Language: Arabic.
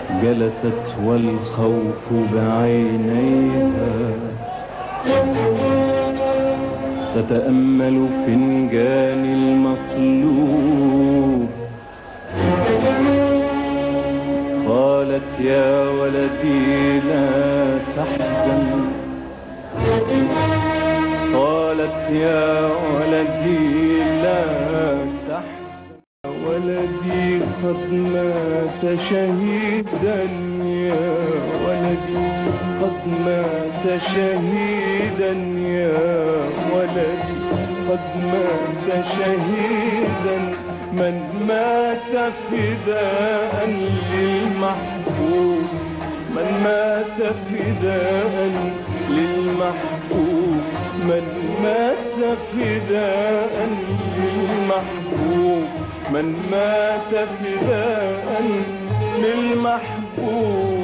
جلست والخوف بعينيها تتأمل فنجان المطلوب. قالت يا ولدي لا تحزن، قالت يا ولدي لا تحزن، ولدي قد مات شهيدا، يا ولدي قد مات شهيدا، يا ولدي قد مات شهيدا. من مات فداء للمحبوب، من مات فداء للمحبوب، من مات فداء للمحبوب، من مات فداء للمحبوب.